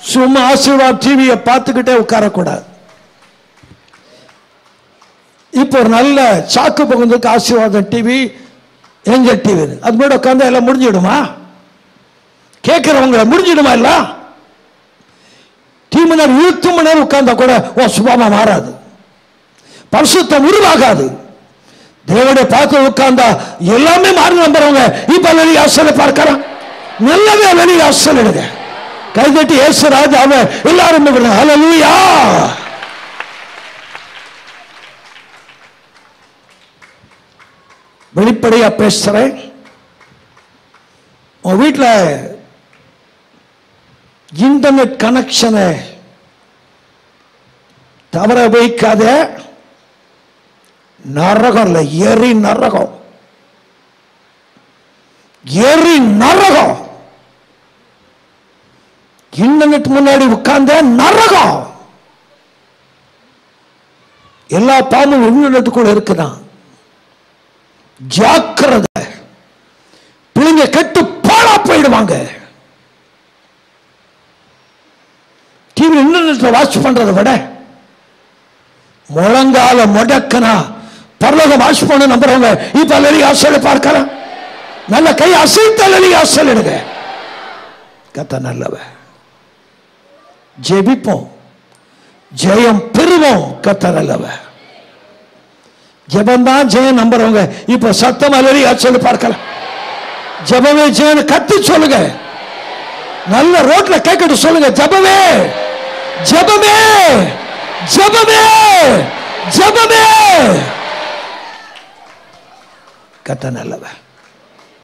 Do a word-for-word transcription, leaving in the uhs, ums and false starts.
சும்மா ஆசீர்வாத் டிவியை பார்த்துக்கிட்டே உட்காரக்கூடாது. இப்போ ஒரு நல்ல சாக்கு பகுந்துக்கு ஆசீர்வாதம் டிவி, ஏஞ்சல் டிவி, அது மாதிரி உட்காந்து எல்லாம் முடிஞ்சிடுமா? கேட்கிறவங்களை முடிஞ்சிடுமா? இல்ல டீ மணி நேரம் இருபத்தி மணி நேரம் உட்கார்ந்தா கூட ஓ சுபாவம் மாறாது, பரிசுத்தம் உருவாகாது. தேவனுடைய பார்த்து உட்கார்ந்தா எல்லாமே மாறி நம்புறவங்க இப்ப வெளியே ஆசலை பார்க்கலாம். நல்லவே வெளியே ஆசலிடுங்க. கைதட்டி இயேசு ராஜாவை எல்லாரும் ஹல்லேலூயா. வெளிப்படையா பேசுறேன். உன் வீட்டில் இன்டர்நெட் கனெக்ஷனை தவற வைக்காத. நரகம் இல்ல, எரி நரகம், எரி நரகம். இன்டர்நெட் முன்னாடி உட்கார்ந்த நரகம். எல்லா பாம்பும் இன்டர்நெட்டுக்குள்ள இருக்குதான். ஜாக்கிரதை, பிள்ளைங்க கெட்டு பாழா போயிடுவாங்க. டிவி இன்டர்நெட்ல வாட்ச் பண்றதை விட முழங்கால முடக்கனா பரலோகம் வாட்ச் பண்ண நம்புறவங்க இப்ப அல்லி ஆசலை பார்க்கலாம். நல்ல கை அசைத்தல் ஆசல் எடுங்க. கத்த நல்லவ. ஜெபிப்போம், ஜெயம் பெறுவோம். கத்த நல்லவ. ஜெபம் தான் ஜெயம் நம்புறவங்க இப்ப சத்தம் அல்லி ஆசல் பார்க்கலாம். ஜெபமே ஜெயம் கத்து சொல்லுங்க. நல்ல ரோட்ல கேட்கட்டு சொல்லுங்க. ஜெபமே ஜெபமே ஜெபமே ஜெபமே. கத்த நல்லவ.